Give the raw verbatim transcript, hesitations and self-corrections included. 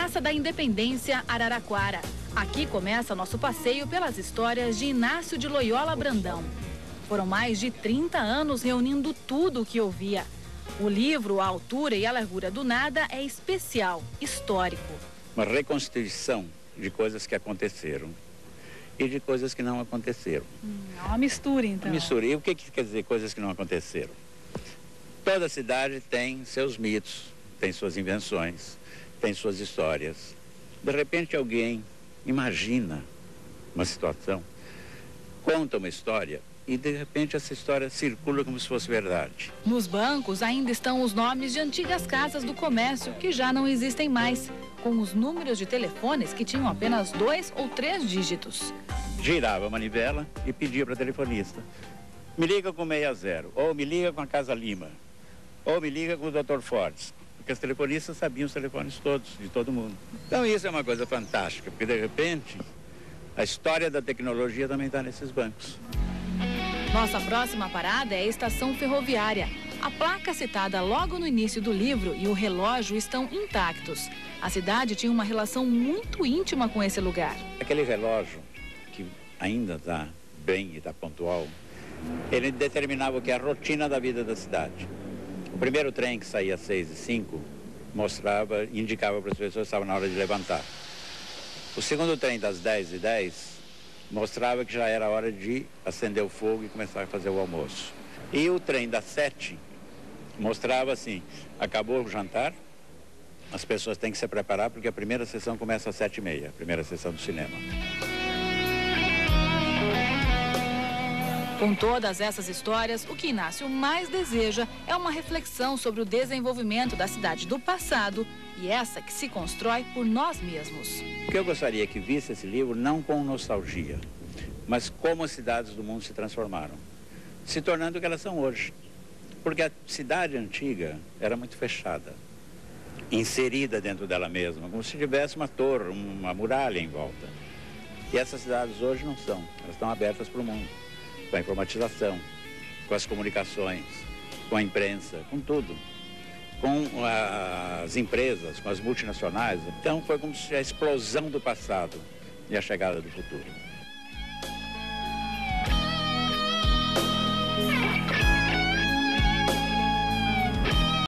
Praça da Independência, Araraquara. Aqui começa nosso passeio pelas histórias de Inácio de Loyola Brandão. Foram mais de trinta anos reunindo tudo o que ouvia. O livro A Altura e a Largura do Nada é especial, histórico. Uma reconstituição de coisas que aconteceram e de coisas que não aconteceram. Hum, é uma mistura, então. Mistura. E o que, que quer dizer coisas que não aconteceram? Toda cidade tem seus mitos, tem suas invenções, tem suas histórias. De repente alguém imagina uma situação, conta uma história e de repente essa história circula como se fosse verdade. Nos bancos ainda estão os nomes de antigas casas do comércio que já não existem mais, com os números de telefones que tinham apenas dois ou três dígitos. Girava a manivela e pedia para a telefonista: me liga com seis a zero, ou me liga com a Casa Lima, ou me liga com o doutor Fortes. Porque as telefonistas sabiam os telefones todos, de todo mundo. Então isso é uma coisa fantástica, porque de repente a história da tecnologia também está nesses bancos. Nossa próxima parada é a estação ferroviária. A placa citada logo no início do livro e o relógio estão intactos. A cidade tinha uma relação muito íntima com esse lugar. Aquele relógio, que ainda está bem e está pontual, ele determinava o que é a rotina da vida da cidade. O primeiro trem, que saía às seis e cinco, mostrava, indicava para as pessoas que estavam na hora de levantar. O segundo trem, das dez e dez, mostrava que já era hora de acender o fogo e começar a fazer o almoço. E o trem das sete mostrava assim: acabou o jantar, as pessoas têm que se preparar porque a primeira sessão começa às sete e meia, a primeira sessão do cinema. Com todas essas histórias, o que Inácio mais deseja é uma reflexão sobre o desenvolvimento da cidade do passado e essa que se constrói por nós mesmos. O que eu gostaria que visse esse livro não com nostalgia, mas como as cidades do mundo se transformaram, se tornando o que elas são hoje. Porque a cidade antiga era muito fechada, inserida dentro dela mesma, como se tivesse uma torre, uma muralha em volta. E essas cidades hoje não são, elas estão abertas para o mundo. Com a informatização, com as comunicações, com a imprensa, com tudo. Com as empresas, com as multinacionais. Então foi como se a explosão do passado e a chegada do futuro.